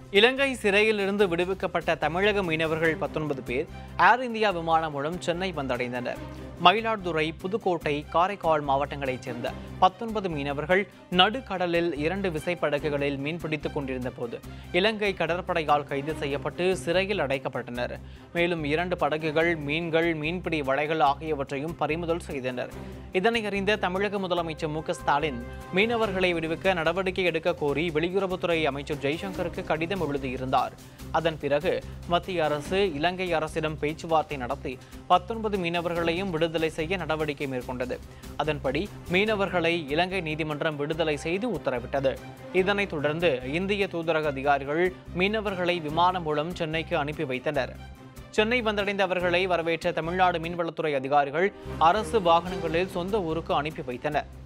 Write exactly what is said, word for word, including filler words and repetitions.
இலங்கை சிறையிலிருந்து விடுவிக்கப்பட்ட தமிழக மீனவர்கள் பத்தொன்பது பேர் ஏர் இந்தியா விமானம் மூலம் சென்னை வந்தடைந்தனர். மயிலாடுதுறை, புதுக்கோட்டை, காரைக்கால் மாவட்டங்களைச் சேர்ந்த பத்தொன்பது மீனவர்கள் நடுக்கடலில் இரண்டு விசைப்படகுகளில் மீன்பிடித்துக் கொண்டிருந்த போது இலங்கை கடற்படையால் கைது செய்யப்பட்டு சிறையில் அடைக்கப்பட்டனர். மேலும் இரண்டு படகுகள், மீன்கள், மீன்பிடி வலைகள் ஆகியவற்றையும் பறிமுதல் செய்தனர். இதனை அறிந்த தமிழக முதலமைச்சர் மு க ஸ்டாலின் மீனவர்களை விடுவிக்க நடவடிக்கை எடுக்க கோரி வெளியுறவுத்துறை அமைச்சர் ஜெய்சங்கருக்கு கடிதம் எழுதியிருந்தார். அதன் பிறகு மத்திய அரசு இலங்கை அரசிடம் பேச்சுவார்த்தை நடத்தி பத்தொன்பது மீனவர்களையும் விடுதலை செய்ய நடவடிக்கை மேற்கொண்டது. அதன்படி மீனவர்களை இலங்கை நீதிமன்றம் விடுதலை செய்து உத்தரவிட்டது. இதனைத் தொடர்ந்து இந்திய தூதரக அதிகாரிகள் மீனவர்களை விமானம் மூலம் சென்னைக்கு அனுப்பி வைத்தனர். சென்னை வந்தடைந்த அவர்களை வரவேற்ற தமிழ்நாடு மீன்வளத்துறை அதிகாரிகள் அரசு வாகனங்களில் சொந்த ஊருக்கு அனுப்பி வைத்தனர்.